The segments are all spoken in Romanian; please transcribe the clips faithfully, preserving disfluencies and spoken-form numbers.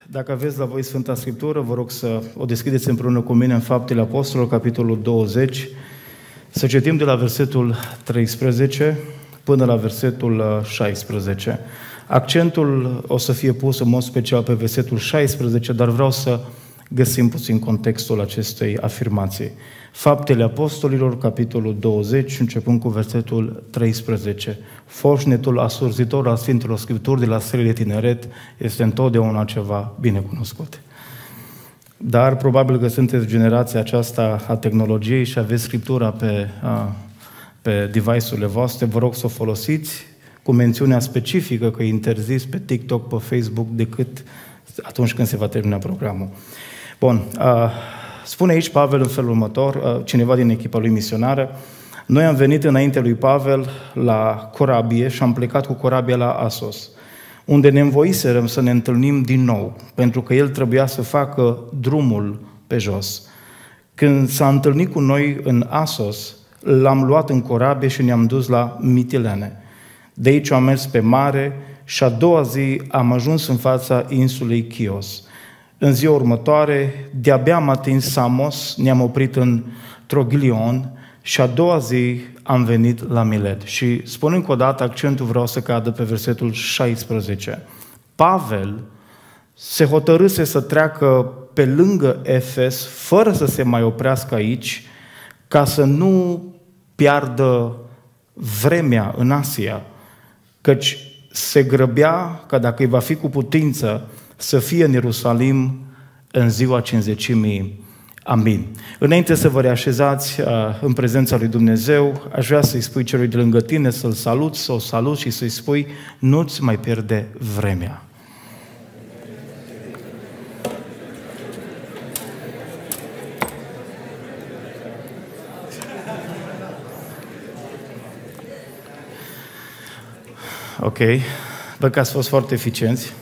Dacă aveți la voi Sfânta Scriptură, vă rog să o deschideți împreună cu mine în Faptele Apostolilor, capitolul douăzeci, să citim de la versetul treisprezece până la versetul șaisprezece. Accentul o să fie pus în mod special pe versetul șaisprezece, dar vreau să găsim puțin contextul acestei afirmații. Faptele Apostolilor, capitolul douăzeci, începând cu versetul treisprezece. Foșnetul asurzitor al Sfintelor Scripturi de la serile tineret este întotdeauna ceva bine cunoscut. Dar probabil că sunteți generația aceasta a tehnologiei și aveți Scriptura pe, a, pe device-urile voastre, vă rog să o folosiți cu mențiunea specifică că e interzis pe TikTok, pe Facebook, decât atunci când se va termina programul. Bun, a, spune aici Pavel în felul următor, cineva din echipa lui misionară: noi am venit înainte lui Pavel la corabie și am plecat cu corabia la Asos, unde ne învoiserăm să ne întâlnim din nou, pentru că el trebuia să facă drumul pe jos. Când s-a întâlnit cu noi în Asos, l-am luat în corabie și ne-am dus la Mitilene. De aici am mers pe mare și a doua zi am ajuns în fața insulei Chios. În ziua următoare, de-abia am atins Samos, ne-am oprit în Troglion și a doua zi am venit la Milet. Și spun încă o dată, accentul vreau să cadă pe versetul șaisprezece. Pavel se hotărâse să treacă pe lângă Efes, fără să se mai oprească aici, ca să nu piardă vremea în Asia, căci se grăbea ca dacă îi va fi cu putință să fie în Ierusalim în ziua Cincizecimii. Amin. Înainte să vă reașezați uh, în prezența lui Dumnezeu, aș vrea să-i spui celui de lângă tine să-l saluți, să o saluți și să-i spui: nu-ți mai pierde vremea. Ok, văd că ați fost foarte eficienți.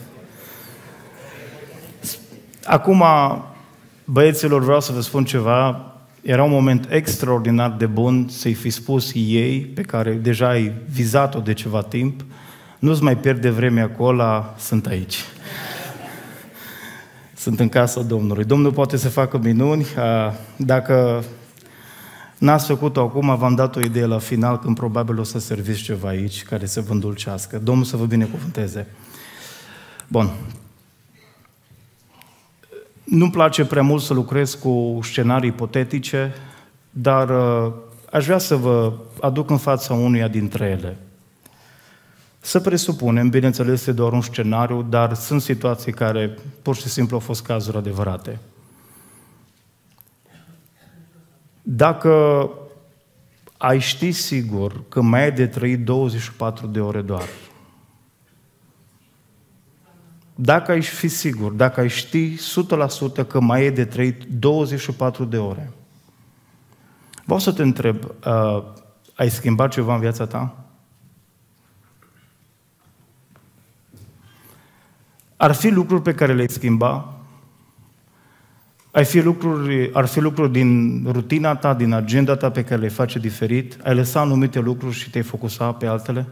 Acum, băieților, vreau să vă spun ceva. Era un moment extraordinar de bun să-i fi spus ei, pe care deja ai vizat-o de ceva timp: nu-ți mai pierde vremea acolo, sunt aici. Sunt în casa Domnului. Domnul poate să facă minuni. Dacă n-ați făcut-o acum, v-am dat o idee la final, când probabil o să serviți ceva aici care să vă îndulcească. Domnul să vă binecuvânteze. Bun. Nu-mi place prea mult să lucrez cu scenarii ipotetice, dar uh, aș vrea să vă aduc în fața unuia dintre ele. Să presupunem, bineînțeles, este doar un scenariu, dar sunt situații care pur și simplu au fost cazuri adevărate. Dacă ai ști sigur că mai ai de trăit douăzeci și patru de ore doar, dacă ai fi sigur, dacă ai ști o sută la sută că mai e de trăit douăzeci și patru de ore, vreau să te întreb, uh, ai schimbat ceva în viața ta? Ar fi lucruri pe care le-ai schimba? Ar fi lucruri, ar fi lucruri din rutina ta, din agenda ta pe care le face diferit? Ai lăsat anumite lucruri și te-ai focusa pe altele?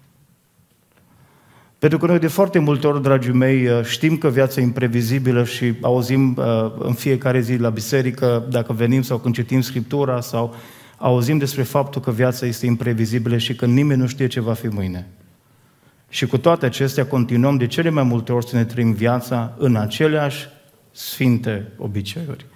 Pentru că noi de foarte multe ori, dragii mei, știm că viața e imprevizibilă și auzim în fiecare zi la biserică, dacă venim sau când citim Scriptura, sau auzim despre faptul că viața este imprevizibilă și că nimeni nu știe ce va fi mâine. Și cu toate acestea continuăm de cele mai multe ori să ne trăim viața în aceleași sfinte obiceiuri.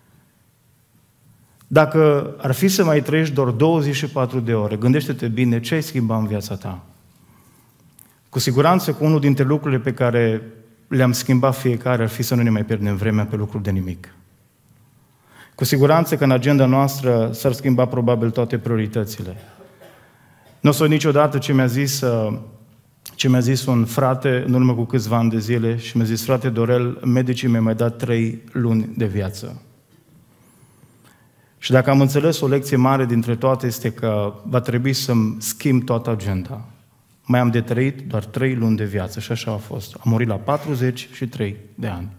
Dacă ar fi să mai trăiești doar douăzeci și patru de ore, gândește-te bine ce ai schimba în viața ta. Cu siguranță că unul dintre lucrurile pe care le-am schimbat fiecare ar fi să nu ne mai pierdem vremea pe lucruri de nimic. Cu siguranță că în agenda noastră s-ar schimba probabil toate prioritățile. Nu o să uit niciodată ce mi-a zis, ce mi-a zis un frate în urmă cu câțiva ani de zile și mi-a zis: frate Dorel, medicii mi-au mai dat trei luni de viață. Și dacă am înțeles o lecție mare dintre toate, este că va trebui să-mi schimb toată agenda. Mai am de trăit doar trei luni de viață și așa a fost. Am murit la patruzeci și trei de ani.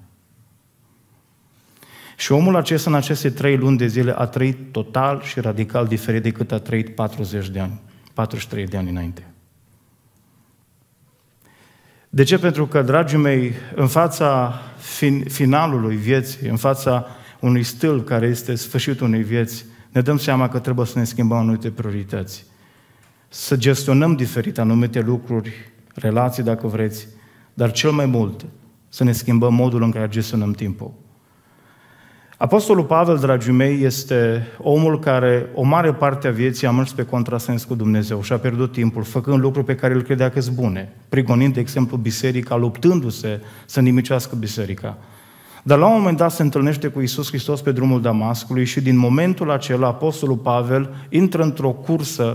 Și omul acesta în aceste trei luni de zile a trăit total și radical diferit decât a trăit patruzeci de ani, patruzeci și trei de ani înainte. De ce? Pentru că, dragii mei, în fața fin- finalului vieții, în fața unui stâlp care este sfârșitul unei vieți, ne dăm seama că trebuie să ne schimbăm anumite priorități. Să gestionăm diferit anumite lucruri, relații, dacă vreți, dar cel mai mult să ne schimbăm modul în care gestionăm timpul. Apostolul Pavel, dragii mei, este omul care o mare parte a vieții a mers pe contrasens cu Dumnezeu și a pierdut timpul, făcând lucruri pe care îl credea că sunt bune, prigonind, de exemplu, biserica, luptându-se să nimicească biserica. Dar la un moment dat se întâlnește cu Iisus Hristos pe drumul Damascului și din momentul acela Apostolul Pavel intră într-o cursă,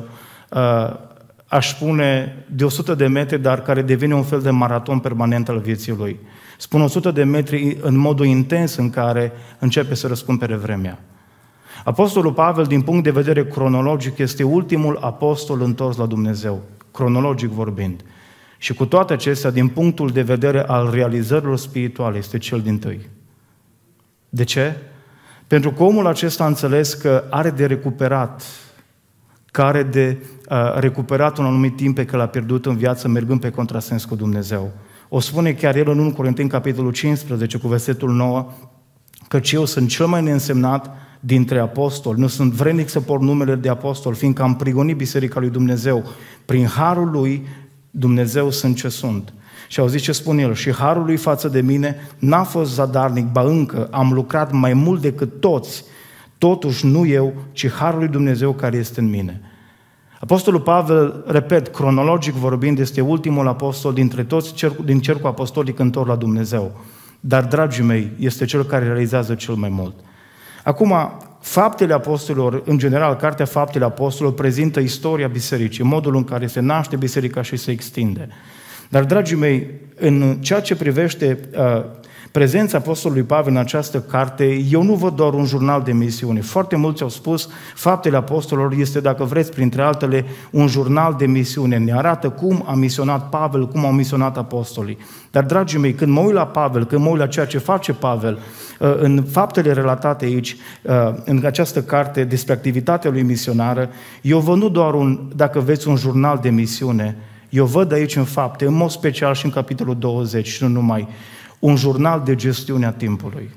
aș spune, de o sută de metri, dar care devine un fel de maraton permanent al vieții lui. Spun o sută de metri în modul intens în care începe să răscumpere vremea. Apostolul Pavel, din punct de vedere cronologic, este ultimul apostol întors la Dumnezeu, cronologic vorbind. Și cu toate acestea, din punctul de vedere al realizărilor spirituale, este cel dintâi. De ce? Pentru că omul acesta a înțeles că are de recuperat, că are de uh, recuperat un anumit timp pe care l-a pierdut în viață, mergând pe contrasens cu Dumnezeu. O spune chiar el în întâi Corinteni, capitolul cincisprezece, cu versetul nouă, căci eu sunt cel mai neînsemnat dintre apostoli, nu sunt vrednic să port numele de apostol, fiindcă am prigonit Biserica lui Dumnezeu. Prin harul lui, Dumnezeu sunt ce sunt. Și au zis ce spune el, și harul lui față de mine n-a fost zadarnic, ba încă am lucrat mai mult decât toți, totuși nu eu, ci harul lui Dumnezeu care este în mine. Apostolul Pavel, repet, cronologic vorbind, este ultimul apostol dintre toți din cercul apostolic întor la Dumnezeu. Dar, dragii mei, este cel care realizează cel mai mult. Acum, Faptele Apostolilor, în general, Cartea Faptele Apostolilor prezintă istoria bisericii, modul în care se naște biserica și se extinde. Dar, dragii mei, în ceea ce privește uh, prezența Apostolului Pavel în această carte, eu nu văd doar un jurnal de misiune. Foarte mulți au spus, Faptele Apostolilor este, dacă vreți, printre altele, un jurnal de misiune. Ne arată cum a misionat Pavel, cum au misionat apostolii. Dar, dragii mei, când mă uit la Pavel, când mă uit la ceea ce face Pavel, în faptele relatate aici, în această carte despre activitatea lui misionară, eu văd nu doar un, dacă vreți, un jurnal de misiune, eu văd aici în fapte, în mod special și în capitolul douăzeci, și nu numai, un jurnal de gestiune a timpului.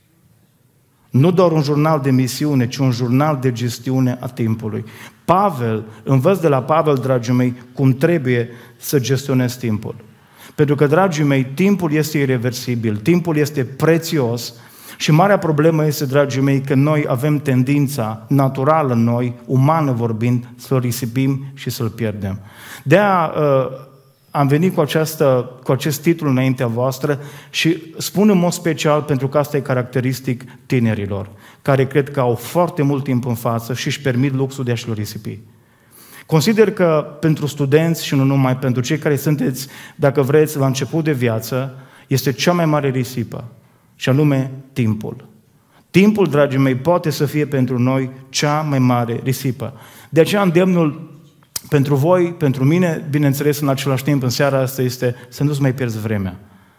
Nu doar un jurnal de misiune, ci un jurnal de gestiune a timpului. Pavel, învăț de la Pavel, dragii mei, cum trebuie să gestionezi timpul. Pentru că, dragii mei, timpul este ireversibil, timpul este prețios și marea problemă este, dragii mei, că noi avem tendința naturală în noi, umană vorbind, să-l risipim și să-l pierdem. De-aia uh, am venit cu, această, cu acest titlu înaintea voastră și spun în mod special pentru că asta e caracteristic tinerilor, care cred că au foarte mult timp în față și își permit luxul de a-și-l risipi. Consider că pentru studenți și nu numai, pentru cei care sunteți, dacă vreți, la început de viață, este cea mai mare risipă, și anume timpul. Timpul, dragii mei, poate să fie pentru noi cea mai mare risipă. De aceea îndemnul pentru voi, pentru mine, bineînțeles, în același timp, în seara asta, este să nu-ți mai pierzi vremea.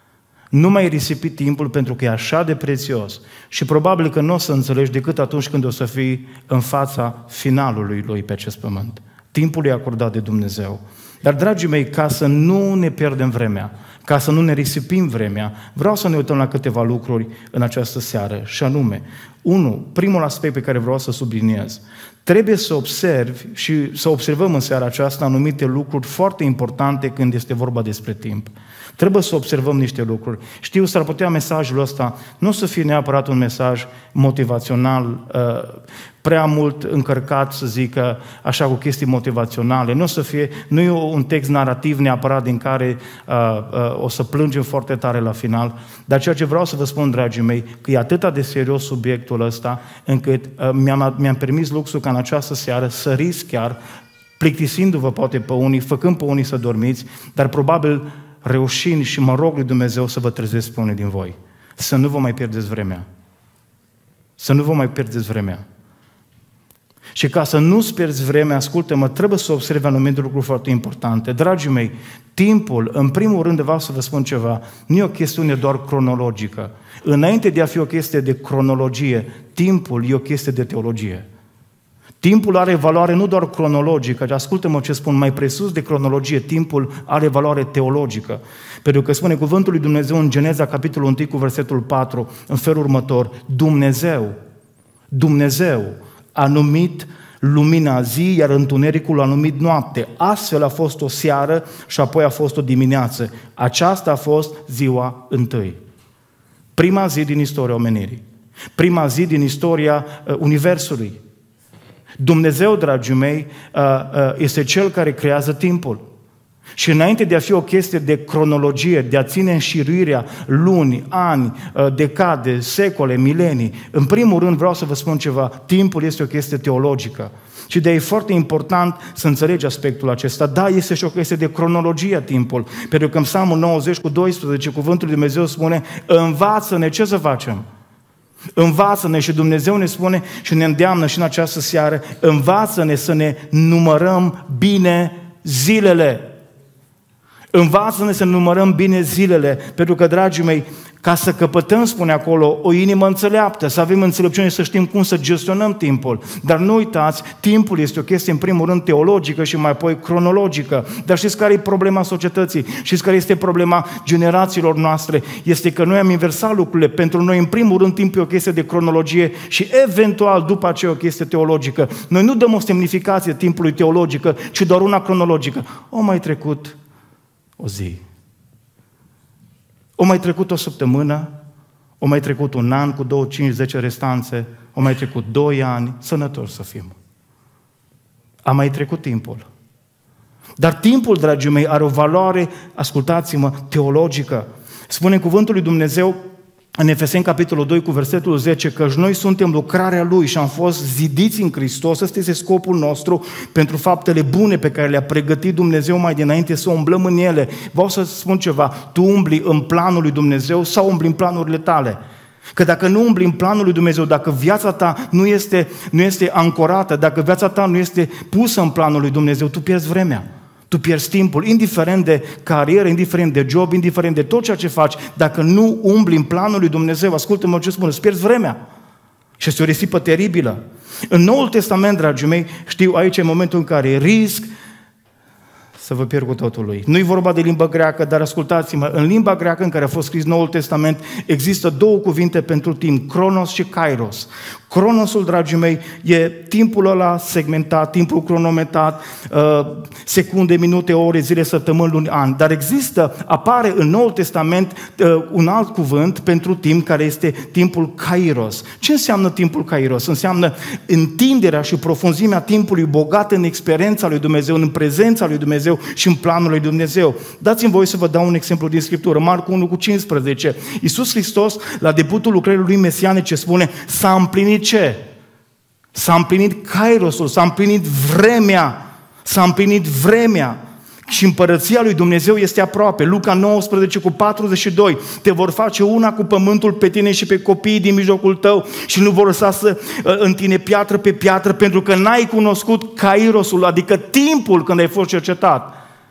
Nu mai risipi timpul pentru că e așa de prețios și probabil că nu o să înțelegi decât atunci când o să fii în fața finalului lui pe acest pământ. Timpul e acordat de Dumnezeu. Dar, dragii mei, ca să nu ne pierdem vremea, ca să nu ne risipim vremea, vreau să ne uităm la câteva lucruri în această seară, și anume, unu, primul aspect pe care vreau să subliniez, trebuie să observi și să observăm în seara aceasta anumite lucruri foarte importante când este vorba despre timp. Trebuie să observăm niște lucruri. Știu, s-ar putea mesajul ăsta nu să fie neapărat un mesaj motivațional, prea mult încărcat, să zic, așa, cu chestii motivaționale. Nu o să fie, nu e un text narrativ neapărat din care uh, uh, o să plângem foarte tare la final, dar ceea ce vreau să vă spun, dragii mei, că e atât de serios subiectul ăsta, încât uh, mi-am, mi-am permis luxul ca în această seară să risc chiar, plictisindu-vă poate pe unii, făcând pe unii să dormiți, dar probabil reușind și mă rog lui Dumnezeu să vă trezesc pe unii din voi. Să nu vă mai pierdeți vremea. Să nu vă mai pierdeți vremea. Și ca să nu-ți pierzi vremea, ascultă-mă, trebuie să observi anumite lucruri foarte importante. Dragii mei, timpul, în primul rând, vreau să vă spun ceva, nu e o chestiune doar cronologică. Înainte de a fi o chestie de cronologie, timpul e o chestie de teologie. Timpul are valoare nu doar cronologică, ascultă-mă ce spun, mai presus de cronologie, timpul are valoare teologică. Pentru că spune cuvântul lui Dumnezeu în Geneza, capitolul unu, cu versetul patru, în felul următor: Dumnezeu, Dumnezeu a numit lumina zi, iar întunericul a numit noapte. Astfel a fost o seară și apoi a fost o dimineață. Aceasta a fost ziua întâi. Prima zi din istoria omenirii. Prima zi din istoria uh, Universului. Dumnezeu, dragii mei, uh, uh, este Cel care creează timpul. Și înainte de a fi o chestie de cronologie, de a ține înșiruirea luni, ani, uh, decade, secole, milenii, în primul rând vreau să vă spun ceva: timpul este o chestie teologică. Și de-aia e foarte important să înțelegi aspectul acesta. Da, este și o chestie de cronologie timpul. Pentru că în Psalmul nouăzeci cu doisprezece, cuvântul lui Dumnezeu spune: învață-ne ce să facem. Învață-ne, și Dumnezeu ne spune și ne îndeamnă și în această seară: învață-ne să ne numărăm bine zilele. Învață-ne să numărăm bine zilele, pentru că, dragii mei, ca să căpătăm, spune acolo, o inimă înțeleaptă, să avem înțelepciune, să știm cum să gestionăm timpul. Dar nu uitați, timpul este o chestie în primul rând teologică și mai apoi cronologică. Dar știți care e problema societății? Știți care este problema generațiilor noastre? Este că noi am inversat lucrurile. Pentru noi, în primul rând, timpul e o chestie de cronologie și eventual după aceea o chestie teologică. Noi nu dăm o semnificație timpului teologică, ci doar una cronologică. O mai trecut o zi. O mai trecut o săptămână, o mai trecut un an cu două, cinci, zece restanțe, o mai trecut doi ani, sănătoși să fim. A mai trecut timpul. Dar timpul, dragii mei, are o valoare, ascultați-mă, teologică. Spune cuvântul lui Dumnezeu în Efeseni, capitolul doi, cu versetul zece, că noi suntem lucrarea Lui și am fost zidiți în Hristos. Ăsta este scopul nostru pentru faptele bune pe care le-a pregătit Dumnezeu mai dinainte, să umblăm în ele. Vreau să spun ceva: tu umbli în planul lui Dumnezeu sau umbli în planurile tale? Că dacă nu umbli în planul lui Dumnezeu, dacă viața ta nu este, nu este ancorată, dacă viața ta nu este pusă în planul lui Dumnezeu, tu pierzi vremea. Tu pierzi timpul, indiferent de carieră, indiferent de job, indiferent de tot ceea ce faci. Dacă nu umbli în planul lui Dumnezeu, ascultă-mă ce spun, îți pierzi vremea. Și este o risipă teribilă. În Noul Testament, dragii mei, știu, aici e momentul în care risc să vă pierd cu totul lui. Nu-i vorba de limba greacă, dar ascultați-mă, în limba greacă în care a fost scris Noul Testament există două cuvinte pentru timp: Cronos și Kairos. Cronosul, dragii mei, e timpul ăla segmentat, timpul cronometrat, uh, secunde, minute, ore, zile, săptămâni, luni, ani. Dar există, apare în Noul Testament uh, un alt cuvânt pentru timp, care este timpul Kairos. Ce înseamnă timpul Kairos? Înseamnă întinderea și profunzimea timpului, bogat în experiența lui Dumnezeu, în prezența lui Dumnezeu și în planul lui Dumnezeu. Dați-mi voie să vă dau un exemplu din Scriptură. Marcu unu cu cincisprezece. Iisus Hristos, la debutul lucrării lui mesianice, spune: s-a împlinit ce? S-a împlinit Kairosul, s-a împlinit vremea, s-a împlinit vremea. Și împărăția lui Dumnezeu este aproape. Luca nouăsprezece cu patruzeci și doi. Te vor face una cu pământul pe tine și pe copiii din mijlocul tău și nu vor lăsa să în tine piatră pe piatră, pentru că n-ai cunoscut Kairosul, adică timpul când ai fost cercetat.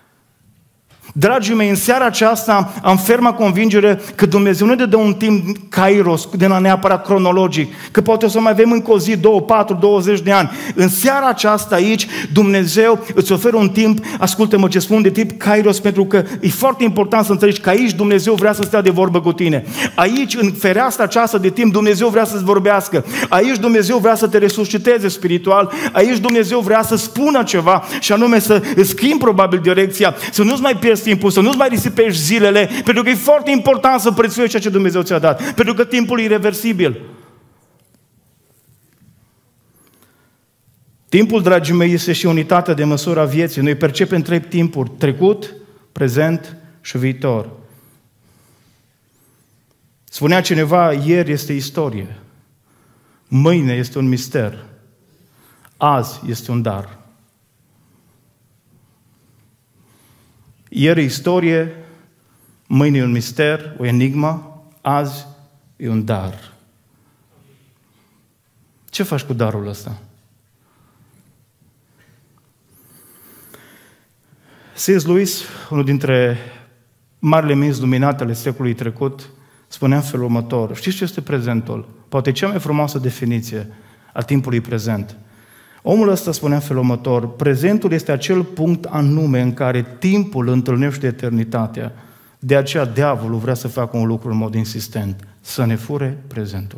Dragii mei, în seara aceasta am ferma convingere că Dumnezeu nu ne dă un timp Kairos, de la neapărat cronologic, că poate o să mai avem încă o zi, două, patru, douăzeci de ani. În seara aceasta aici, Dumnezeu îți oferă un timp, ascultă-mă ce spun, de tip Kairos, pentru că e foarte important să înțelegi că aici Dumnezeu vrea să stea de vorbă cu tine. Aici, în fereastra aceasta de timp, Dumnezeu vrea să-ți vorbească. Aici Dumnezeu vrea să te resusciteze spiritual. Aici Dumnezeu vrea să spună ceva și anume să îți schimbi probabil direcția, să nu-ți mai pierzi timpul, să nu-ți mai risipești zilele, pentru că e foarte important să prețuiești ceea ce Dumnezeu ți-a dat, pentru că timpul e irreversibil. Timpul, dragii mei, este și unitatea de măsură a vieții. Noi percepem trei timpuri: trecut, prezent și viitor. Spunea cineva, ieri este istorie, mâine este un mister, azi este un dar. Ieri e istorie, mâine e un mister, o enigmă, azi e un dar. Ce faci cu darul ăsta? C S. Lewis, unul dintre marile minți luminate ale secolului trecut, spunea în felul următor: știți ce este prezentul? Poate cea mai frumoasă definiție a timpului prezent. Omul ăsta spunea în felul următor: prezentul este acel punct anume în care timpul întâlnește eternitatea. De aceea diavolul vrea să facă un lucru în mod insistent, să ne fure prezentul.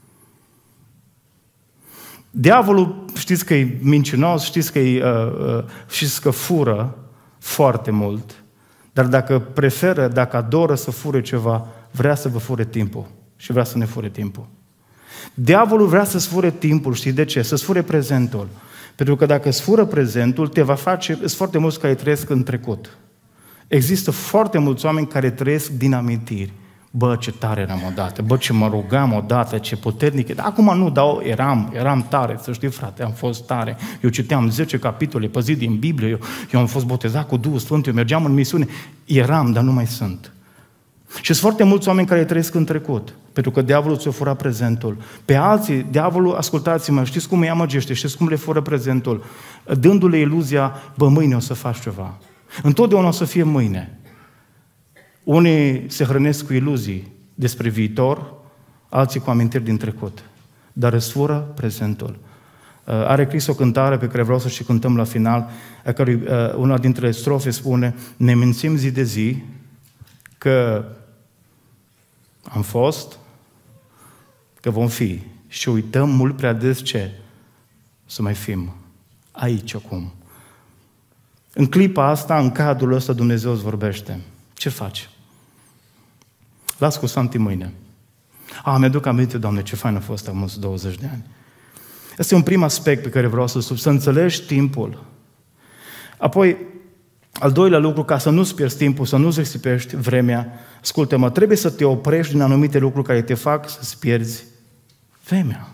Diavolul, știți că e mincinos, știți că, e, uh, uh, știți că fură foarte mult, dar dacă preferă, dacă adoră să fure ceva, vrea să vă fure timpul și vrea să ne fure timpul. Diavolul vrea să-ți fure timpul, știi de ce? Să-ți fure prezentul. Pentru că dacă îți fură prezentul, te va face, sunt foarte mulți care trăiesc în trecut. Există foarte mulți oameni care trăiesc din amintiri. Bă, ce tare eram odată, bă, ce mă rugam odată, ce puternic. Dar acum nu, dar eram, eram tare, să știi, frate, am fost tare. Eu citeam zece capitole pe zi din Biblie, eu, eu am fost botezat cu Duhul Sfânt, eu mergeam în misiune. Eram, dar nu mai sunt. Și sunt foarte mulți oameni care trăiesc în trecut, pentru că diavolul ți-o fura prezentul. Pe alții, diavolul, ascultați-mă, știți cum îi amăgește, știți cum le fură prezentul? Dându-le iluzia, bă, mâine o să faci ceva. Întotdeauna o să fie mâine. Unii se hrănesc cu iluzii despre viitor, alții cu amintiri din trecut. Dar îți fură prezentul. Are scris o cântare pe care vreau să și cântăm la final, a cărui una dintre strofe spune: ne mințim zi de zi că am fost, că vom fi și uităm mult prea des ce? Să mai fim aici acum. În clipa asta, în cadrul ăsta, Dumnezeu îți vorbește. Ce faci? Las cu Santi mâine. A, mi-aduc aminte, Doamne, ce fain a fost acum douăzeci de ani. Este un prim aspect pe care vreau să sub, să înțelegi timpul. Apoi, al doilea lucru, ca să nu-ți pierzi timpul, să nu-ți risipești vremea, ascultă-mă, trebuie să te oprești din anumite lucruri care te fac să-ți pierzi vremea.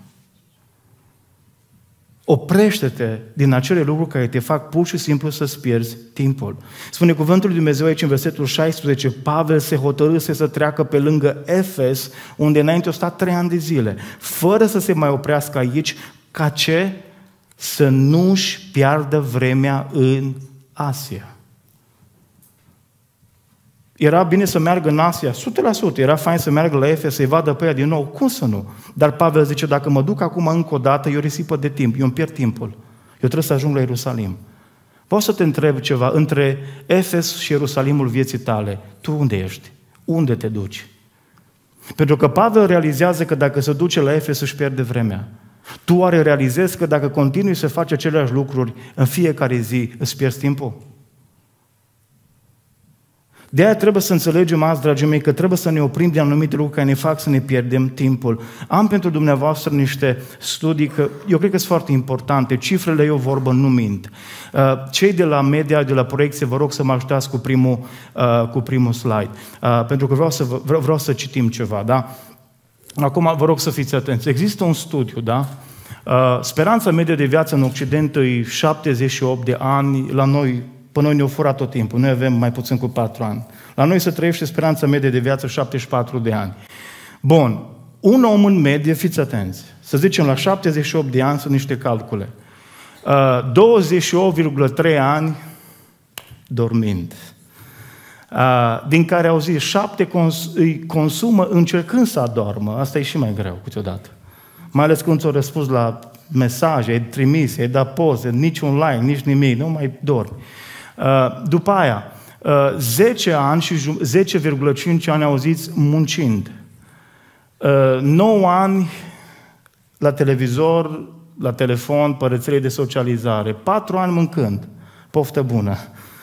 Oprește-te din acele lucruri care te fac pur și simplu să-ți pierzi timpul. Spune cuvântul lui Dumnezeu aici în versetul șaisprezece, Pavel se hotărâse să treacă pe lângă Efes, unde înainte au stat trei ani de zile, fără să se mai oprească aici, ca ce? Să nu-și piardă vremea în Asia. Era bine să meargă în Asia, o sută la sută, era fain să meargă la Efes, să-i vadă pe ea din nou, cum să nu? Dar Pavel zice, dacă mă duc acum încă o dată, eu risipă de timp, eu îmi pierd timpul, eu trebuie să ajung la Ierusalim. Vreau să te întreb ceva, între Efes și Ierusalimul vieții tale, tu unde ești? Unde te duci? Pentru că Pavel realizează că dacă se duce la Efes își pierde vremea. Tu oare realizezi că dacă continui să faci aceleași lucruri în fiecare zi, îți pierzi timpul? De aia trebuie să înțelegem azi, dragii mei, că trebuie să ne oprim de anumite lucruri care ne fac să ne pierdem timpul. Am pentru dumneavoastră niște studii, că eu cred că sunt foarte importante. Cifrele, eu vorbă, nu mint. Cei de la media, de la proiecție, vă rog să mă ajutați cu primul, cu primul slide. Pentru că vreau să, vreau, vreau să citim ceva, da? Acum vă rog să fiți atenți. Există un studiu, da? Speranța medie de viață în Occident e șaptezeci și opt de ani, la noi pe noi ne-au furat tot timpul. Noi avem mai puțin cu patru ani. La noi se trăiește speranța medie de viață șaptezeci și patru de ani. Bun. Un om în medie, fiți atenți, să zicem la șaptezeci și opt de ani sunt niște calcule. douăzeci și opt virgulă trei ani dormind. Din care au zis șapte cons- îi consumă încercând să adormă. Asta e și mai greu câteodată. Mai ales când ți-au răspuns la mesaje, ai trimis, ai dat poze, nici online, nici nimic, nu mai dormi. După aia, zece ani și zece virgulă cinci ani auziți muncind. nouă ani la televizor, la telefon, pe rețele de socializare. patru ani mâncând. Poftă bună.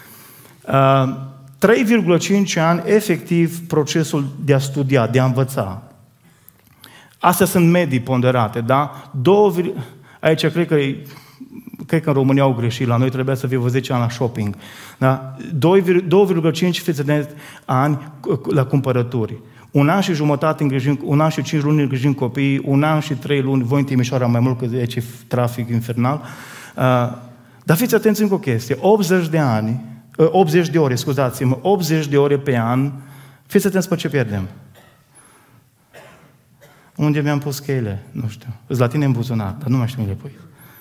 trei virgulă cinci ani efectiv procesul de a studia, de a învăța. Astea sunt medii ponderate, da? Două, aici cred că, cred că în România au greșit, la noi trebuia să fie zece ani la shopping. Da? doi virgulă cinci ani la cumpărături. Un an și jumătate îngrijim, un an și cinci luni îngrijim copiii, un an și trei luni, voi în Timișoara mai mult, că aici e trafic infernal. Uh, dar fiți atenți încă o chestie, optzeci de ani, uh, optzeci de ore, scuzați-mă, optzeci de ore pe an, fiți atenți pe ce pierdem. Unde mi-am pus cheile? Nu știu. Îți la tine în buzunar, dar nu mai știu unde le pui.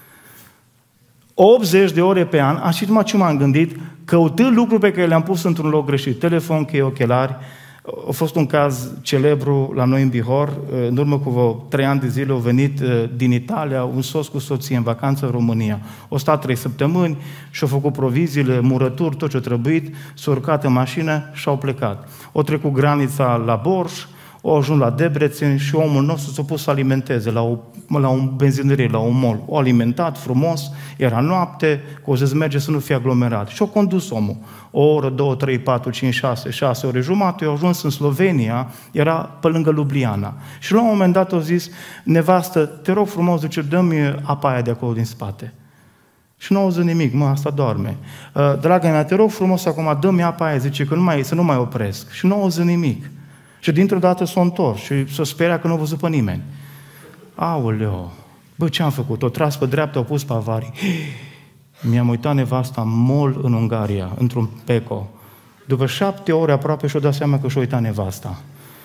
optzeci de ore pe an, așa numai ce m-am gândit, căutând lucruri pe care le-am pus într-un loc greșit. Telefon, cheie, ochelari, A fost un caz celebru la noi în Bihor, în urmă cu vreo trei ani de zile au venit din Italia un soț cu soție în vacanță în România. Au stat trei săptămâni și-au făcut proviziile, murături, tot ce-a trebuit, s-au urcat în mașină și au plecat. Au trecut granița la Borș, au ajuns la Debrecen și omul nostru s-a pus să alimenteze la, o, la un benzinărie, la un mall. O alimentat frumos, era noapte, că o să merge să nu fie aglomerat. Și a condus omul. O oră, două, trei, patru, cinci, șase, șase ore jumate, au ajuns în Slovenia, era pe lângă Ljubljana. Și la un moment dat au zis, nevastă, te rog frumos, zice, dă-mi apa aia de acolo din spate. Și nu auzi nimic, mă, asta doarme. Draga mea, te rog frumos acum, dă-mi apa aia, zice, că nu mai, să nu mai opresc. Și nu auzi nimic. Și dintr-o dată s-a întors și s-a speriat că nu a văzut pe nimeni. Aoleo, bă, ce-am făcut? O tras pe dreapta, o pus pe avarii. Mi-am uitat nevasta mol în Ungaria, într-un Peco. După șapte ore aproape și-o dat seama că și-o uitat nevasta.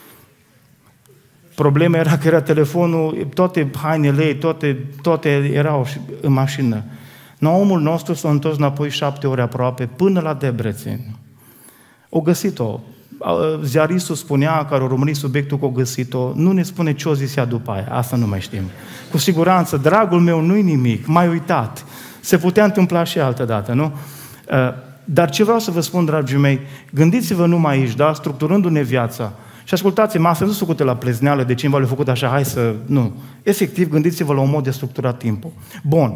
Problema era că era telefonul, toate hainele ei, toate, toate erau în mașină. No, omul nostru s-a întors înapoi șapte ore aproape, până la Debrecen. O găsit-o. Ziaristul spunea, care a urmărit subiectul, că o găsit-o, nu ne spune ce o zis ea după aia, asta nu mai știm. Cu siguranță, dragul meu, nu-i nimic, m-ai uitat. Se putea întâmpla și altă dată, nu? Dar ce vreau să vă spun, dragii mei, gândiți-vă numai aici, da? Structurându-ne viața. Și ascultați-mă, asta nu sunt făcute la plezneală, de cineva le-a făcut așa, hai să... Nu. Efectiv, gândiți-vă la un mod de structurat timpul. Bun.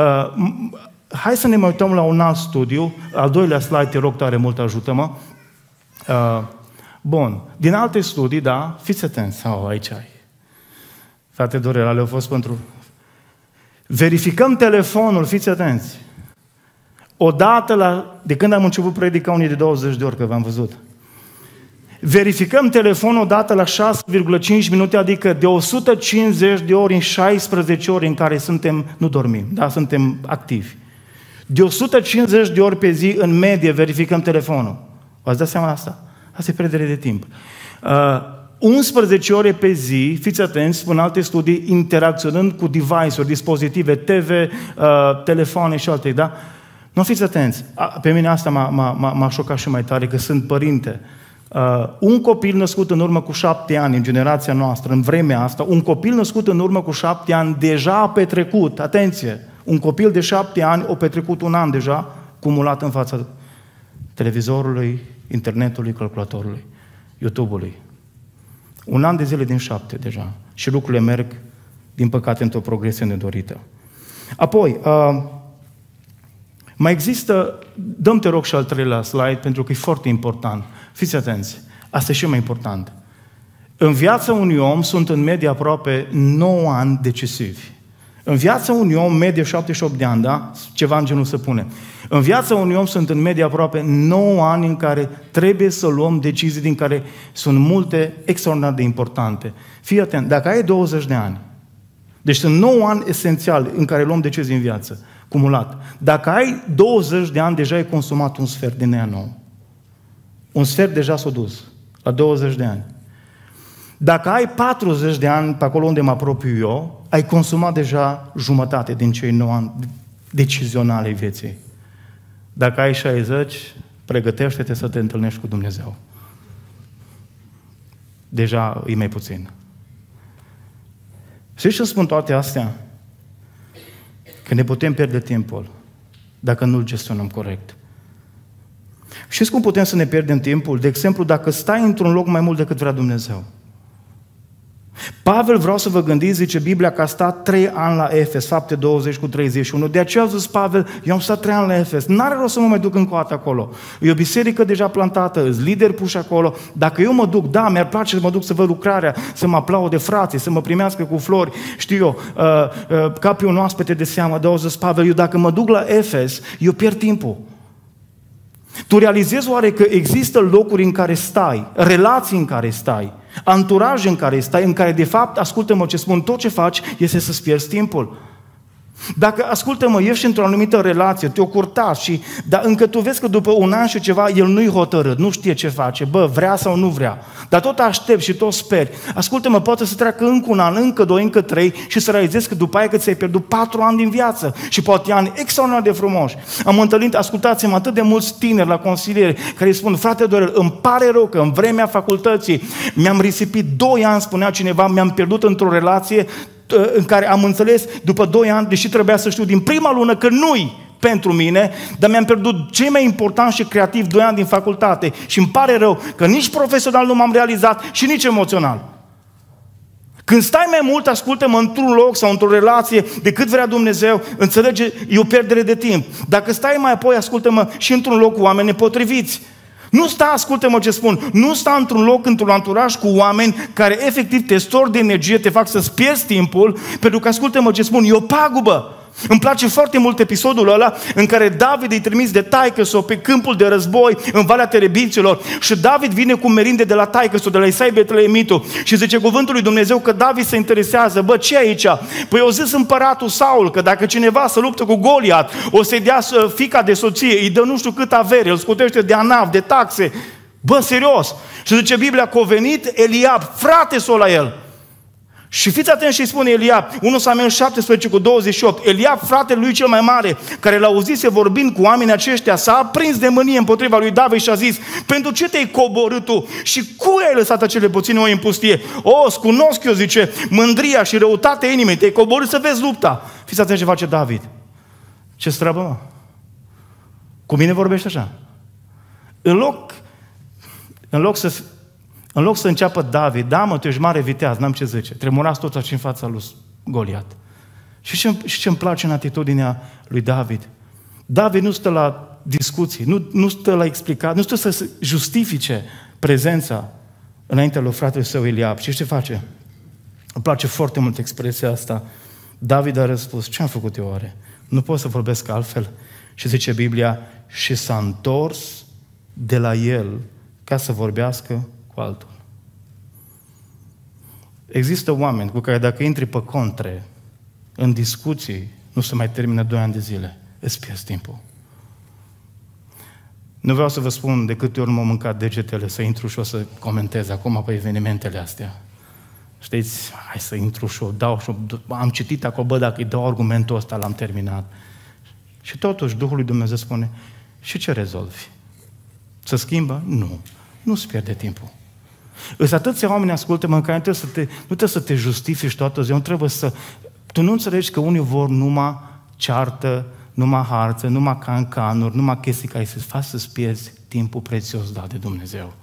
Hai să ne mai uităm la un alt studiu. Al doilea slide, te rog tare mult, ajută-mă. Uh, bun. Din alte studii, da, fiți atenți. Oh, aici ai. Frate Dorel, ale au fost pentru... Verificăm telefonul, fiți atenți. Odată la... De când am început predica, unii de douăzeci de ori, că v-am văzut. Verificăm telefonul odată la șase virgulă cinci minute, adică de o sută cincizeci de ori în șaisprezece ori în care suntem, nu dormim, da, suntem activi. De o sută cincizeci de ori pe zi, în medie, verificăm telefonul. V-ați dat seama asta? Asta e pierdere de timp. Uh, unsprezece ore pe zi, fiți atenți, spun alte studii, interacționând cu device-uri, dispozitive, T V, uh, telefoane și alte, da? Nu, fiți atenți. Pe mine asta m-a, m-a, m-a șocat și mai tare, că sunt părinte. Uh, un copil născut în urmă cu șapte ani, în generația noastră, în vremea asta, un copil născut în urmă cu șapte ani deja a petrecut, atenție, un copil de șapte ani a petrecut un an deja cumulat în fața televizorului, internetului, calculatorului, YouTube-ului. Un an de zile din șapte deja. Și lucrurile merg, din păcate, într-o progresie nedorită. Apoi, uh, mai există, dăm te rog și al treilea slide, pentru că e foarte important. Fiți atenți, asta e și mai important. În viața unui om sunt în medie aproape nouă ani decisivi. În viața unui om, medie șaptezeci și opt de ani, da? Ceva în genul se pune. În viața unui om sunt în medie aproape nouă ani în care trebuie să luăm decizii din care sunt multe extraordinar de importante. Fii atent, dacă ai douăzeci de ani, deci sunt nouă ani esențiali în care luăm decizii în viață, cumulat. Dacă ai douăzeci de ani, deja ai consumat un sfert din ea nouă. Un sfert deja s-a dus, la douăzeci de ani. Dacă ai patruzeci de ani, pe acolo unde mă apropiu eu, ai consumat deja jumătate din cei nouă ani decizionale ai vieții. Dacă ai șaizeci, pregătește-te să te întâlnești cu Dumnezeu. Deja e mai puțin. Știți ce spun toate astea? Că ne putem pierde timpul dacă nu-l gestionăm corect. Știți cum putem să ne pierdem timpul? De exemplu, dacă stai într-un loc mai mult decât vrea Dumnezeu. Pavel, vreau să vă gândiți, zice Biblia, că a stat trei ani la Efes, fapte douăzeci cu treizeci și unu. De aceea a zis Pavel, eu am stat trei ani la Efes, n-are rost să mă mai duc încă o dată acolo. E o biserică deja plantată, îți lideri puși acolo. Dacă eu mă duc, da, mi-ar place să mă duc să văd lucrarea, să mă aplaude frații, să mă primească cu flori, știu eu, uh, uh, ca pe un oaspete de seamă. Dar a zis Pavel, eu dacă mă duc la Efes, eu pierd timpul. Tu realizezi oare că există locuri în care stai, relații în care stai, anturaj în care stai, în care de fapt, ascultă-mă ce spun, tot ce faci este să-ți pierzi timpul. Dacă, ascultă-mă, ești într-o anumită relație, te-o curta și, dar încă tu vezi că după un an și ceva, el nu-i hotărât, nu știe ce face, bă, vrea sau nu vrea, dar tot aștepți și tot speri. Ascultă-mă, poate să treacă încă un an, încă doi, încă trei și să realizezi că după aia că ți-ai pierdut patru ani din viață și poate ani extraordinar de frumoși. Am întâlnit, ascultați-mă, atât de mulți tineri la consiliere care îi spun, frate Dorel, îmi pare rău că în vremea facultății mi-am risipit doi ani, spunea cineva, mi-am pierdut într-o relație în care am înțeles după doi ani, deși trebuia să știu din prima lună că nu-i pentru mine, dar mi-am pierdut cei mai important și creativ doi ani din facultate și îmi pare rău că nici profesional nu m-am realizat și nici emoțional. Când stai mai mult, ascultă-mă, într-un loc sau într-o relație decât vrea Dumnezeu, înțelege, e o pierdere de timp. Dacă stai mai apoi, ascultă-mă, și într-un loc cu oameni nepotriviți. Nu sta, ascultă-mă ce spun, nu sta într-un loc, într-un anturaj cu oameni care efectiv te stor de energie, te fac să-ți pierzi timpul, pentru că, ascultă-mă ce spun, e o pagubă. Îmi place foarte mult episodul ăla în care David îi trimis de taică-s-o pe câmpul de război în Valea Terebiților și David vine cu merinde de la taică-s-o, de la Isai Betlehemitul și zice cuvântul lui Dumnezeu că David se interesează, bă, ce aici? Păi o zis împăratul Saul că dacă cineva se luptă cu Goliat, o să-i dea fiica de soție, îi dă nu știu cât avere, îl scutește de anav, de taxe. Bă, serios! Și zice Biblia că a venit Eliab, frate s-o la el. Și fiți atenți și spune Eliab, unu Samuel șaptesprezece cu douăzeci și opt, Eliab, fratele lui cel mai mare, care l-a auzise vorbind cu oamenii aceștia, s-a aprins de mânie împotriva lui David și a zis, pentru ce te-ai coborât tu și cui ai lăsat acele puține oi în pustie? O, cunosc eu, zice, mândria și răutatea inimii, te-ai coborât să vezi lupta. Fiți atenți ce face David. Ce străbă, mă? Cu mine vorbește așa. În loc, în loc să... În loc să înceapă David, da, mă, tu ești mare viteaz, n-am ce zice, tremurați toți așa în fața lui Goliat. Și ce, și ce îmi place în atitudinea lui David? David nu stă la discuții, nu, nu stă la explicat, nu stă să justifice prezența înaintea lui fratele său Eliab. Și ce face? Îmi place foarte mult expresia asta. David a răspuns, ce am făcut eu oare? Nu pot să vorbesc altfel. Și zice Biblia, și s-a întors de la el ca să vorbească cu altul. Există oameni cu care dacă intri pe contre, în discuții, nu se mai termină doi ani de zile. Îți pierzi timpul. Nu vreau să vă spun de câte ori m-au mâncat degetele să intru și o să comentez acum pe evenimentele astea. Știți, hai să intru și o dau și o... Am citit acolo, bă, dacă îi dau argumentul ăsta, l-am terminat. Și totuși Duhul lui Dumnezeu spune, și ce rezolvi? Să schimbă? Nu. Nu-ți pierde timpul. Îți atâția oameni, ascultă-mă, în care nu trebuie să te, nu trebuie să te justifici toată ziua, nu trebuie să... Tu nu înțelegi că unii vor numai ceartă, numai harță, numai cancanuri, numai chestii care să-ți faci să-ți pierzi timpul prețios dat de Dumnezeu.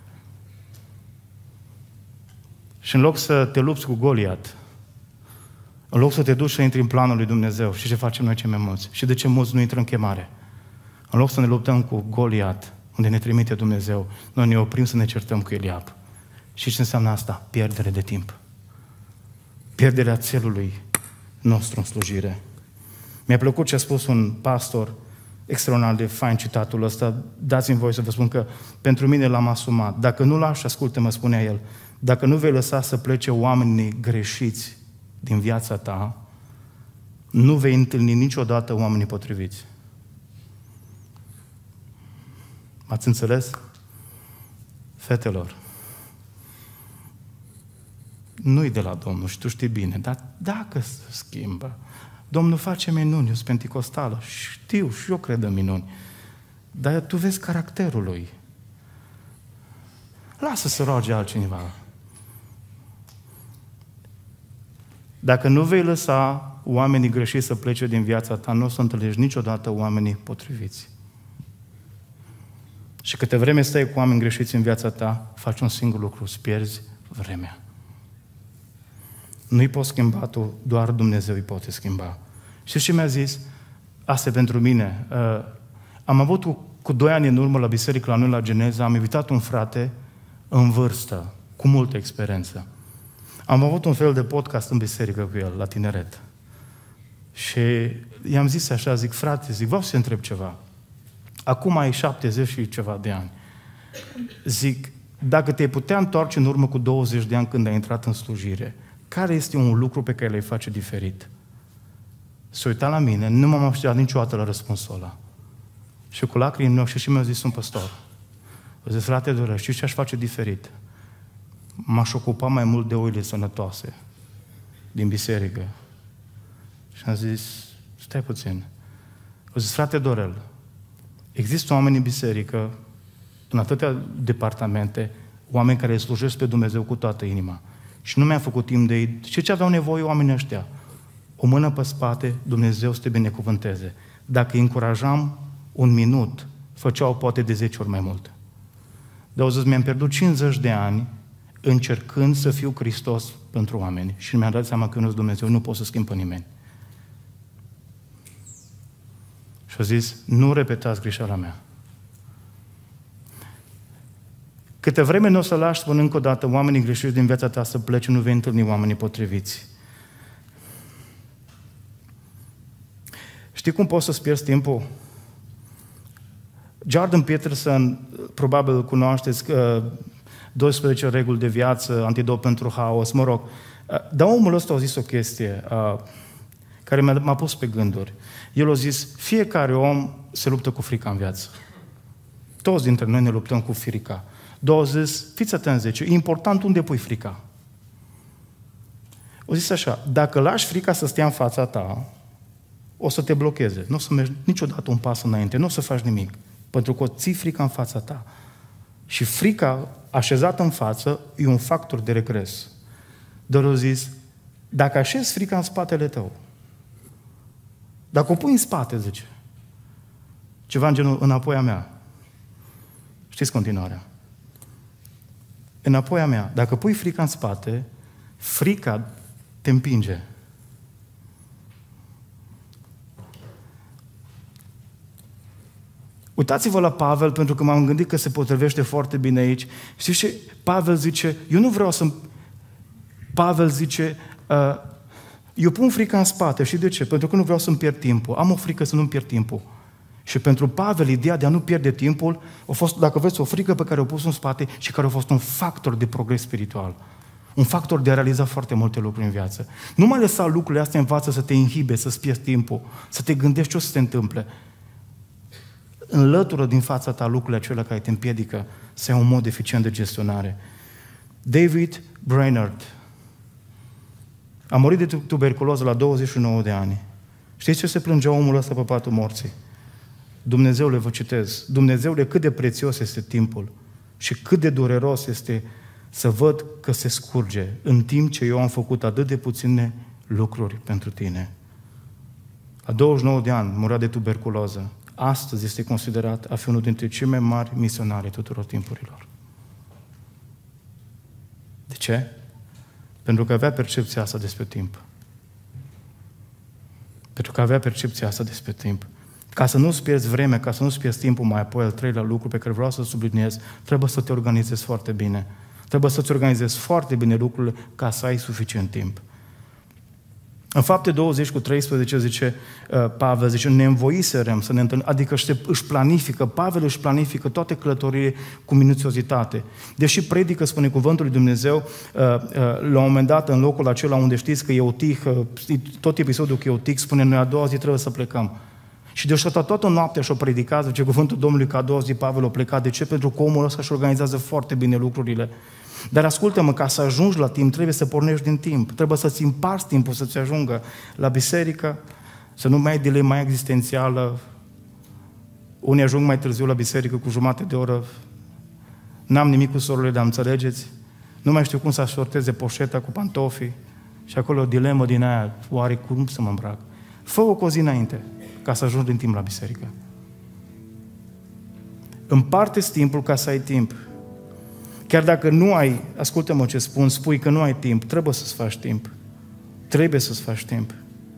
Și în loc să te lupți cu Goliat, în loc să te duci să intri în planul lui Dumnezeu, și ce facem noi cei mai mulți? Și de ce mulți nu intră în chemare? În loc să ne luptăm cu Goliat, unde ne trimite Dumnezeu, noi ne oprim să ne certăm cu Eliab. Și ce înseamnă asta? Pierdere de timp. Pierderea țelului nostru în slujire. Mi-a plăcut ce a spus un pastor extraordinar de fain citatul ăsta. Dați-mi voie să vă spun că pentru mine l-am asumat. Dacă nu lași, ascultă-mă, spunea el, dacă nu vei lăsa să plece oamenii greșiți din viața ta, nu vei întâlni niciodată oamenii potriviți. M-ați înțeles? Fetelor, nu-i de la Domnul și tu știi bine, dar dacă se schimbă, Domnul face minuni, eu sunt penticostală, știu și eu cred în minuni, dar tu vezi caracterul lui. Lasă să roage altcineva. Dacă nu vei lăsa oamenii greșiți să plece din viața ta, nu o să întâlnești niciodată oamenii potriviți. Și câte vreme stai cu oameni greșiți în viața ta, faci un singur lucru, îți pierzi vremea. Nu-i poți schimba tu, doar Dumnezeu îi poate schimba. Știți ce mi-a zis? Asta e pentru mine. Uh, am avut cu, cu doi ani în urmă la biserică, la noi la Geneza, am invitat un frate în vârstă, cu multă experiență. Am avut un fel de podcast în biserică cu el, la tineret. Și i-am zis așa, zic, frate, zic, vreau să te întreb ceva. Acum ai șaptezeci și ceva de ani. Zic, dacă te-ai putea întoarce în urmă cu douăzeci de ani când ai intrat în slujire, care este un lucru pe care l-ai face diferit? s-a uitat la mine, nu m-am așteptat niciodată la răspunsul ăla. Și cu lacrimi în ochi și mi-a zis un păstor. A zis, frate Dorel, știi ce aș face diferit? M-aș ocupa mai mult de oile sănătoase din biserică. Și am zis, stai puțin. A zis, frate Dorel, există oameni în biserică, în atâtea departamente, oameni care îi slujesc pe Dumnezeu cu toată inima. Și nu mi-a făcut timp de ei. Și ce aveau nevoie oamenii ăștia? O mână pe spate, Dumnezeu să te binecuvânteze. Dacă îi încurajam un minut, făceau poate de zece ori mai mult. Dar au zis, mi-am pierdut cincizeci de ani încercând să fiu Hristos pentru oameni. Și mi-am dat seama că eu nu sunt Dumnezeu, nu pot să schimb pe nimeni. Și a zis, nu repetați greșeala mea. Câte vreme nu o să lași, spun încă o dată, oamenii greșiți din viața ta să plece, nu vei întâlni oamenii potriviți. Știi cum poți să-ți pierzi timpul? Jordan Peterson, probabil îl cunoașteți, doisprezece reguli de viață, antidot pentru haos, mă rog. Dar omul ăsta a zis o chestie care m-a pus pe gânduri. El a zis, fiecare om se luptă cu frica în viață. Toți dintre noi ne luptăm cu frica. Două zis, fiți atenți, zice, e important unde pui frica. O zis așa, dacă lași frica să stea în fața ta, o să te blocheze. Nu o să mergi niciodată un pas înainte, nu o să faci nimic. Pentru că o ții frica în fața ta. Și frica așezată în față e un factor de regres. Dar o zis, dacă așezi frica în spatele tău, dacă o pui în spate, zice, ceva în genul, înapoi a mea. Știți continuarea? Înapoi a mea. Dacă pui frica în spate, frica te împinge. Uitați-vă la Pavel, pentru că m-am gândit că se potrivește foarte bine aici. Știți ce? Pavel zice, eu nu vreau să... Pavel zice, uh, eu pun frica în spate. Și de ce? Pentru că nu vreau să-mi pierd timpul. Am o frică să nu-mi pierd timpul. Și pentru Pavel, ideea de a nu pierde timpul a fost, dacă vreți, o frică pe care o pus în spate și care a fost un factor de progres spiritual. Un factor de a realiza foarte multe lucruri în viață. Nu mai lăsa lucrurile astea în față să te inhibe, să-ți pierzi timpul, să te gândești ce o să se întâmple. Înlătură din fața ta lucrurile acelea care te împiedică să ai un mod eficient de gestionare. David Brainerd a murit de tuberculoză la douăzeci și nouă de ani. Știți ce se plângea omul ăsta pe patul morții? Dumnezeule, vă citez, Dumnezeule, cât de prețios este timpul și cât de dureros este să văd că se scurge în timp ce eu am făcut atât de puține lucruri pentru tine. La douăzeci și nouă de ani murea de tuberculoză. Astăzi este considerat a fi unul dintre cei mai mari misionari tuturor timpurilor. De ce? Pentru că avea percepția asta despre timp. Pentru că avea percepția asta despre timp. Ca să nu-ți pierzi vreme, ca să nu-ți pierzi timpul mai apoi, al treilea lucru pe care vreau să subliniez, trebuie să te organizezi foarte bine. Trebuie să-ți organizezi foarte bine lucrurile ca să ai suficient timp. În Fapte douăzeci cu treisprezece zice uh, Pavel, zice, ne învoiserăm să ne întâlnim, adică își planifică, Pavel își planifică toate călătoriile cu minuțiozitate. Deși predică, spune cuvântul lui Dumnezeu, uh, uh, la un moment dat, în locul acela unde știți că Eutich, uh, tot episodul cu Eutich spune, noi a doua zi trebuie să plecăm. Și deocamdată toată noaptea și-o predicat, zice cuvântul Domnului că a doua zi Pavel a plecat. De ce? Pentru că omul ăsta își organizează foarte bine lucrurile. Dar ascultă-mă, ca să ajungi la timp, trebuie să pornești din timp. Trebuie să-ți împarți timpul să-ți ajungă la biserică, să nu mai ai dilema existențială. Unii ajung mai târziu la biserică cu jumătate de oră. N-am nimic cu sorurile, dar înțelegeți? Nu mai știu cum să asorteze poșeta cu pantofii. Și acolo o dilemă din aia, oare cum să mă îmbrac? Fă-o cu o zi înainte, ca să ajungi din timp la biserică. Împarte-ți timpul ca să ai timp. Chiar dacă nu ai, ascultă-mă ce spun, spui că nu ai timp, trebuie să-ți faci timp. Trebuie să-ți faci timp.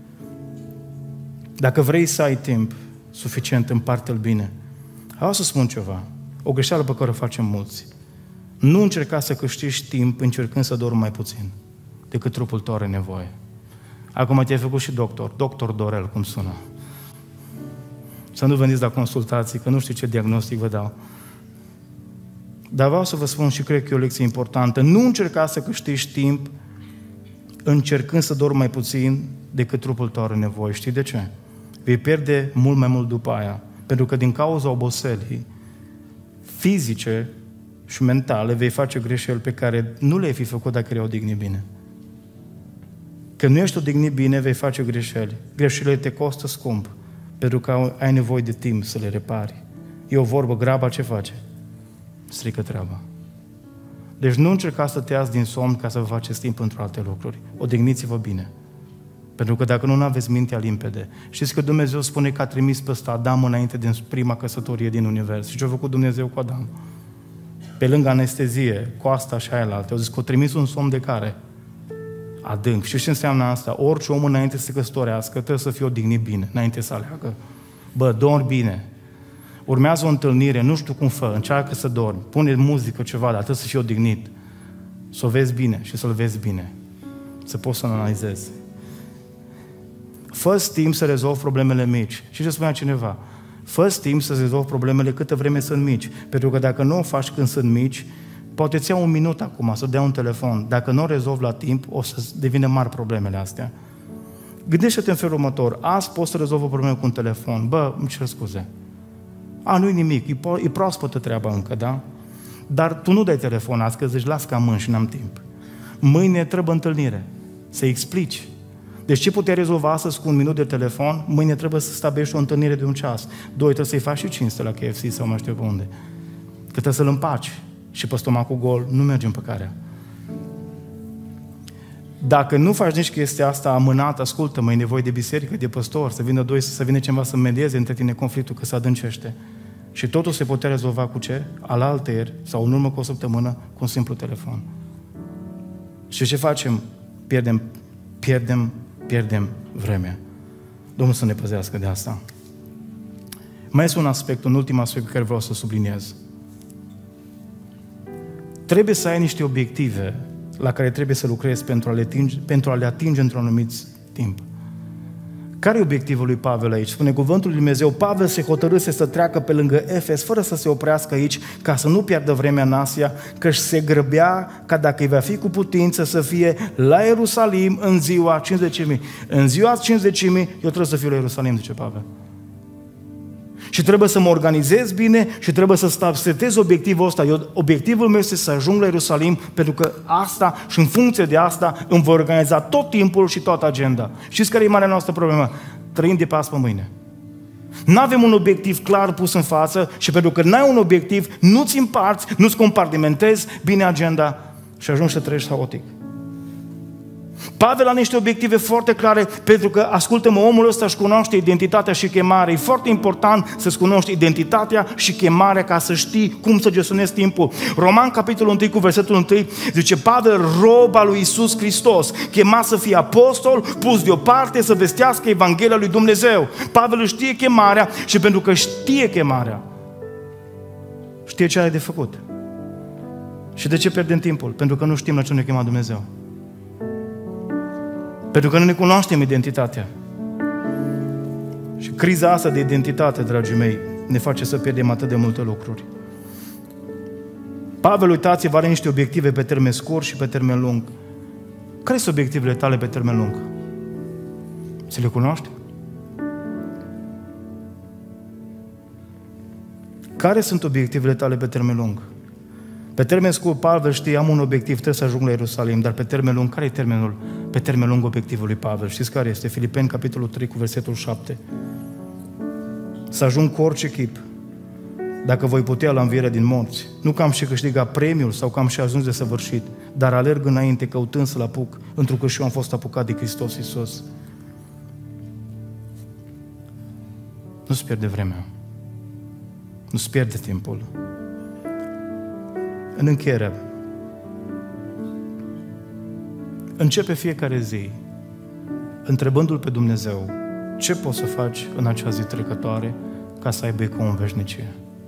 Dacă vrei să ai timp suficient, împarte-l bine. Vreau să spun ceva. O greșeală pe care o facem mulți. Nu încerca să câștigi timp încercând să dormi mai puțin decât trupul tău are nevoie. Acum te-ai făcut și doctor. Doctor Dorel, cum sună. Să nu veniți la consultații, că nu știu ce diagnostic vă dau. Dar vreau să vă spun și cred că e o lecție importantă. Nu încerca să câștigi timp încercând să dormi mai puțin decât trupul tău are nevoie. Știi de ce? Vei pierde mult mai mult după aia. Pentru că din cauza oboselii fizice și mentale vei face greșeli pe care nu le-ai fi făcut dacă le-ai odihnit bine. Când nu ești odihnit bine, vei face greșeli. Greșelile te costă scump, pentru că ai nevoie de timp să le repari. E o vorbă, graba ce face? Strică treaba. Deci nu încerca să te iați din somn ca să vă faceți timp pentru alte lucruri. Odihniți-vă bine. Pentru că dacă nu, nu aveți mintea limpede. Știți că Dumnezeu spune că a trimis pe ăsta Adam înainte de prima căsătorie din univers. Și ce a făcut Dumnezeu cu Adam? Pe lângă anestezie, coasta și aia la alte, au zis că a trimis un somn de care? Adânc. Și ce înseamnă asta? Orice om înainte să se căsătorească trebuie să fie odihnit bine, înainte să aleagă. Bă, dormi bine. Urmează o întâlnire, nu știu cum fă, încearcă să dormi, pune muzică, ceva, dar trebuie să fii odihnit. Să o vezi bine și să-l vezi bine. Să poți să analizezi. Fă-ți timp să rezolvi problemele mici. Și ce spunea cineva? Fă-ți timp să rezolvi problemele câtă vreme sunt mici. Pentru că dacă nu o faci când sunt mici, poate ți ia un minut acum să dea un telefon. Dacă nu o rezolvi la timp, o să devină mari problemele astea. Gândește-te în felul următor. Azi poți să rezolvi o problemă cu un telefon. Bă, îmi cer scuze. A, nu-i nimic, e, po- e proaspătă treaba încă, da? Dar tu nu dai telefon azi, că zici, las că am mâini și n-am timp. Mâine trebuie întâlnire, să explici. Deci ce puteai rezolva astăzi cu un minut de telefon, mâine trebuie să stabilești o întâlnire de un ceas. Doi, trebuie să-i faci și cinste la K F C sau mai știu pe unde. Că trebuie să-l împaci și pe stomacul gol nu merge împăcarea. Dacă nu faci nici chestia asta amânată, ascultă-mă, e nevoie de biserică, de păstor, să vină doi, să vină cineva să medieze între tine conflictul, că se adâncește. Și totul se putea rezolva cu ce? Alaltăieri, sau în urmă cu o săptămână, cu un simplu telefon. Și ce facem? Pierdem, pierdem, pierdem vremea. Domnul să ne păzească de asta. Mai este un aspect, un ultim aspect pe care vreau să subliniez. Trebuie să ai niște obiective la care trebuie să lucrezi pentru a le atinge, pentru a le atinge într-un anumit timp. Care e obiectivul lui Pavel aici? Spune cuvântul lui Dumnezeu, Pavel se hotărâse să treacă pe lângă Efes fără să se oprească aici, ca să nu piardă vremea în Asia, că se grăbea ca dacă îi va fi cu putință să fie la Ierusalim în ziua cincizecimii. În ziua cincizecimii eu trebuie să fiu la Ierusalim, zice Pavel. Și trebuie să mă organizez bine și trebuie să setez obiectivul ăsta. Eu, obiectivul meu este să ajung la Ierusalim, pentru că asta și în funcție de asta îmi voi organiza tot timpul și toată agenda. Știți care e marea noastră problemă? Trăim de pe azi pe mâine. Nu avem un obiectiv clar pus în față și pentru că n-ai un obiectiv, nu-ți împarți, nu-ți compartimentezi bine agenda și ajungi să trăiești haotic. Pavel are niște obiective foarte clare, pentru că, ascultă-mă, omul ăsta își cunoaște identitatea și chemarea. E foarte important să-ți cunoști identitatea și chemarea ca să știi cum să gestionezi timpul. Roman, capitolul unu, cu versetul unu, zice, Pavel, rob al lui Iisus Hristos, chemat să fie apostol, pus deoparte să vestească Evanghelia lui Dumnezeu. Pavel știe chemarea și pentru că știe chemarea, știe ce are de făcut. Și de ce pierdem timpul? Pentru că nu știm la ce ne chema Dumnezeu. Pentru că nu ne cunoaștem identitatea. Și criza asta de identitate, dragii mei, ne face să pierdem atât de multe lucruri. Pavel, uitați-vă, are niște obiective pe termen scurt și pe termen lung. Care sunt obiectivele tale pe termen lung? Să le cunoști? Care sunt obiectivele tale pe termen lung? Pe termen scurt, Pavel știe, am un obiectiv, trebuie să ajung la Ierusalim, dar pe termen lung, care e termenul? Pe termen lung obiectivul lui Pavel. Știți care este? Filipeni, capitolul trei, cu versetul șapte. Să ajung cu orice chip, dacă voi putea, la învierea din morți. Nu că am și câștigat premiul sau că am și ajuns de săvârșit, dar alerg înainte căutând să-L apuc, întrucât și eu am fost apucat de Hristos Iisus. Nu-ți pierde vremea. Nu-ți pierde timpul. În încheiere, începe fiecare zi întrebându-L pe Dumnezeu ce poți să faci în acea zi trecătoare ca să aibă ecou în veșnicie.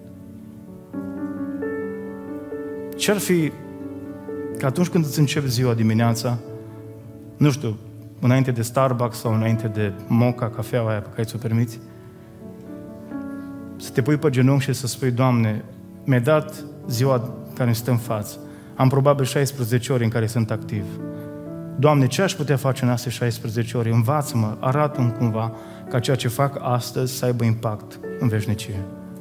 Ce-ar fi că atunci când îți începi ziua dimineața, nu știu, înainte de Starbucks sau înainte de moca, cafeaua aia pe care ți-o permiți, să te pui pe genunchi și să spui, Doamne, mi-ai dat ziua care îmi stă în față. Am probabil șaisprezece ore în care sunt activ. Doamne, ce aș putea face în astea șaisprezece ore? Învață-mă, arată-mi cumva ca ceea ce fac astăzi să aibă impact în veșnicie.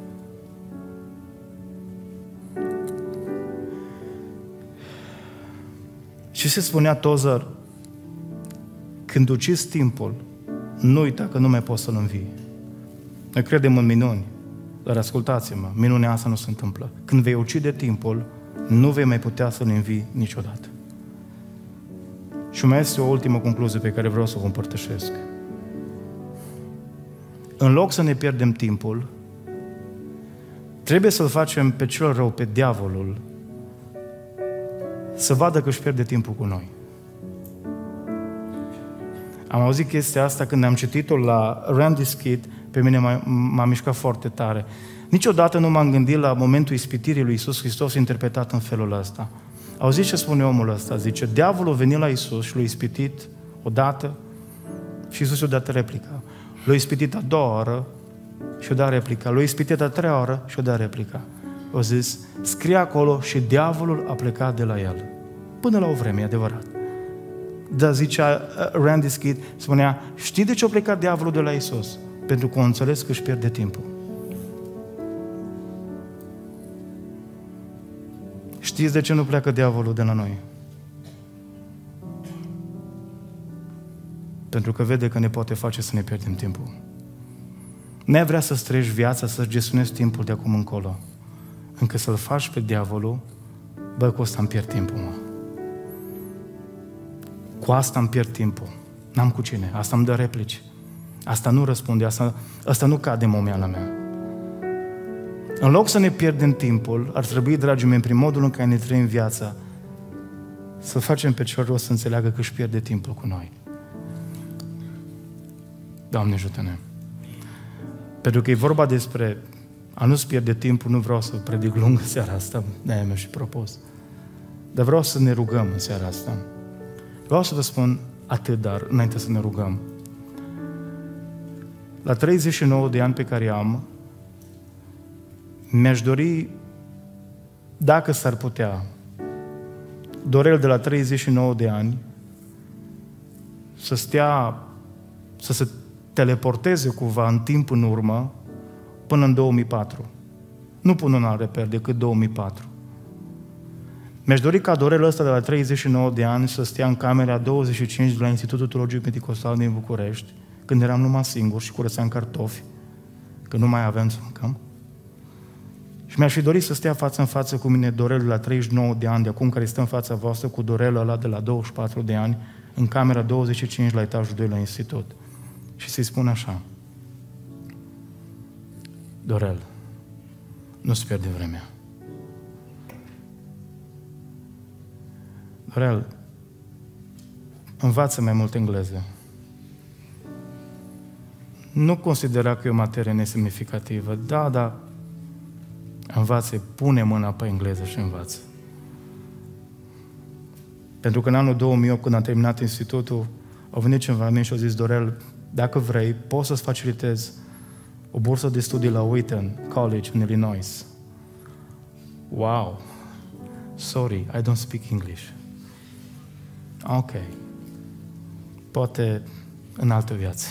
Și se spunea Tozer, când ucizi timpul, nu uita că nu mai poți să-l învii. Noi credem în minuni, dar ascultați-mă, minunea asta nu se întâmplă. Când vei ucide timpul, nu vei mai putea să-l învii niciodată. Și mai este o ultimă concluzie pe care vreau să o împărtășesc. În loc să ne pierdem timpul, trebuie să-l facem pe cel rău, pe diavolul, să vadă că își pierde timpul cu noi. Am auzit chestia asta când am citit-o la Randy Skid, pe mine m-a, m-a mișcat foarte tare. Niciodată nu m-am gândit la momentul ispitirii lui Iisus Hristos interpretat în felul ăsta. Auziți ce spune omul ăsta? Zice, diavolul a venit la Iisus și l-a ispitit odată și Iisus i-a dat replica. L-a ispitit a doua oră și i-a dat replica. L-a ispitit a treia oră și i-a dat replica. A zis, scrie acolo și diavolul a plecat de la el. Până la o vreme, e adevărat. Dar zicea Randy Skid, spunea, știi de ce a plecat diavolul de la Iisus? Pentru că a înțeles că își pierde timpul. Știți de ce nu pleacă diavolul de la noi? Pentru că vede că ne poate face să ne pierdem timpul. Nu vrea să străiești viața, să gestionezi timpul de acum încolo. Încă să-l faci pe diavolul, bă, cu asta îmi pierd timpul, mă. Cu asta îmi pierd timpul. N-am cu cine. Asta îmi dă replici. Asta nu răspunde. Asta, asta nu cade în momeala mea. În loc să ne pierdem timpul, ar trebui, dragii mei, prin modul în care ne trăim viața, să facem pe cel rău să înțeleagă că își pierde timpul cu noi. Doamne, ajută-ne! Pentru că e vorba despre a nu-ți pierde timpul, nu vreau să predic lung seara asta, de-aia mi-a și propus. Dar vreau să ne rugăm în seara asta. Vreau să vă spun atât, dar înainte să ne rugăm. La treizeci și nouă de ani pe care am, mi-aș dori, dacă s-ar putea, Dorel de la treizeci și nouă de ani, să stea, să se teleporteze cumva în timp în urmă, până în două mii patru. Nu până în alt reper, decât două mii patru. Mi-aș dori ca Dorel ăsta de la treizeci și nouă de ani să stea în camera douăzeci și cinci de la Institutul Teologiei Pentecostal din București, când eram numai singur și curățeam cartofi, că nu mai aveam să mâncăm. Și mi-aș fi dorit să stea față în față cu mine Dorel de la treizeci și nouă de ani, de acum care stă în fața voastră, cu Dorel ăla de la douăzeci și patru de ani, în camera douăzeci și cinci la etajul doi la Institut. Și să-i spun așa: Dorel, nu-ți pierde vremea. Dorel, învață mai mult engleză. Nu considera că e o materie nesemnificativă. Da, dar învață, pune mâna pe engleză și învață. Pentru că în anul două mii opt, când am terminat institutul, au venit cineva la mine și au zis: Dorel, dacă vrei, poți să-ți facilitez o bursă de studii la Wheaton College în Illinois. Wow! Sorry, I don't speak English. Ok. Poate în altă viață.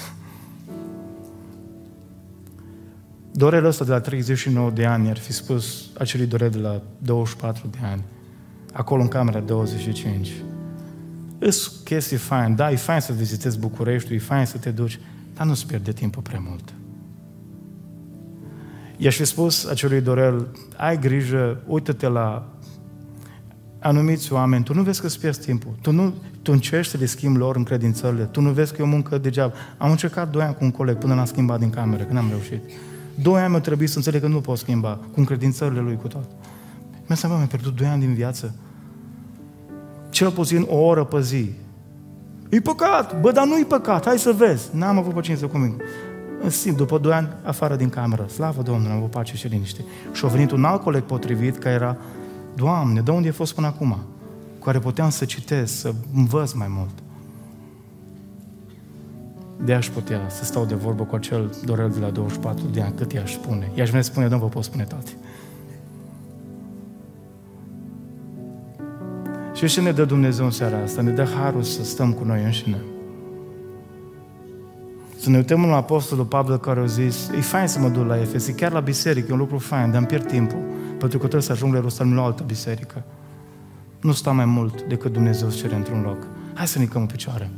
Dorel ăsta de la treizeci și nouă de ani ar fi spus acelui Dorel de la douăzeci și patru de ani, acolo în camera douăzeci și cinci. Îs chestii fain, da, e fain să vizitezi Bucureștiul, e fain să te duci, dar nu-ți pierde timpul prea mult. I-aș fi spus acelui Dorel: ai grijă, uită-te la anumiți oameni, tu nu vezi că îți pierzi timpul, tu, nu, tu încerci să le schimbi lor încredințările, tu nu vezi că e o muncă degeaba. Am încercat doi ani cu un coleg până l-am schimbat din cameră, că n-am reușit. Doi ani mi-a trebuit să înțeleg că nu pot schimba, cu încredințările lui, cu tot. Mi-a seama, mi-a pierdut doi ani din viață. Cel puțin o oră pe zi. E păcat! Bă, dar nu e păcat, hai să vezi. N-am avut păcință cu mine. În simt, după doi ani, afară din cameră. Slavă Domnului, am avut pace și liniște. Și a venit un alt coleg potrivit, care era: Doamne, de unde ai fost până acum? Cu care puteam să citesc, să învăț mai mult. De aș putea să stau de vorbă cu acel Dorel de la douăzeci și patru de ani, cât i-aș spune. I-aș vrea să spune: Domnul, vă pot spune toate. Și ce ne dă Dumnezeu în seara asta? Ne dă harul să stăm cu noi înșine. Să ne uităm la Apostolul Pavel care a zis, e fain să mă duc la Efes, e chiar la biserică, e un lucru fain, dar îmi pierd timpul, pentru că trebuie să ajung la Ierusalim la o altă biserică. Nu sta mai mult decât Dumnezeu îți cere într-un loc. Hai să ne ridicăm în picioare.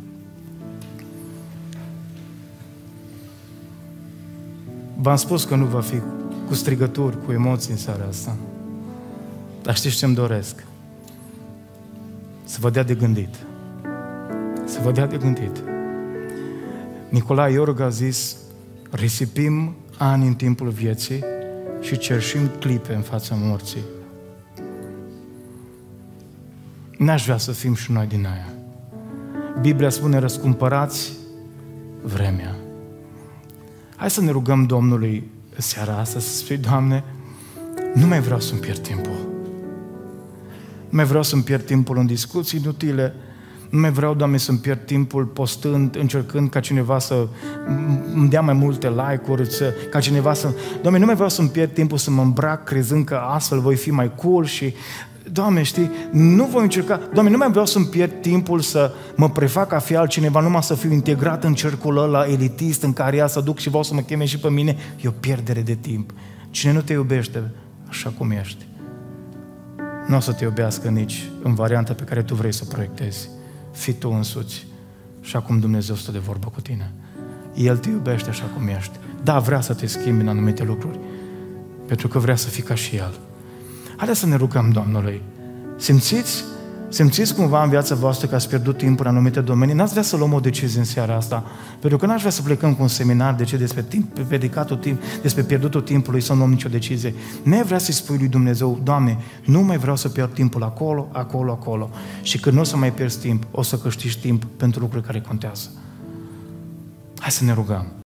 V-am spus că nu va fi cu strigături, cu emoții în seara asta. Dar știți ce-mi doresc? Să vă dea de gândit. Să vă dea de gândit. Nicolae Iorg a zis, risipim ani în timpul vieții și cerșim clipe în fața morții. N-aș vrea să fim și noi din aia. Biblia spune, răscumpărați vremea. Hai să ne rugăm Domnului seara asta, să spui, Doamne, nu mai vreau să-mi pierd timpul. Nu mai vreau să-mi pierd timpul în discuții inutile. Nu mai vreau, Doamne, să-mi pierd timpul postând, încercând ca cineva să îmi dea mai multe like-uri, să, ca cineva să... Doamne, nu mai vreau să-mi pierd timpul să mă îmbrac crezând că astfel voi fi mai cool și... Doamne, știi, nu voi încerca... Doamne, nu mai vreau să-mi pierd timpul să mă prefac a fi altcineva, numai să fiu integrat în cercul ăla elitist în care ea să duc și vreau să mă cheme și pe mine. E o pierdere de timp. Cine nu te iubește așa cum ești, nu o să te iubească nici în varianta pe care tu vrei să o proiectezi. Fii tu însuți și acum Dumnezeu stă de vorbă cu tine. El te iubește așa cum ești. Da, vrea să te schimbi în anumite lucruri, pentru că vrea să fii ca și El. Haideți să ne rugăm Domnului. Simțiți? Simțiți cumva în viața voastră că ați pierdut timpul în anumite domenii? N-ați vrea să luăm o decizie în seara asta? Pentru că n-aș vrea să plecăm cu un seminar de ce despre timp, dedicatul timp, despre pierdutul timpului, să nu luăm nicio decizie. Ne vrea să-i spui lui Dumnezeu, Doamne, nu mai vreau să pierd timpul acolo, acolo, acolo. Și când nu o să mai pierzi timp, o să câștigi timp pentru lucruri care contează. Hai să ne rugăm.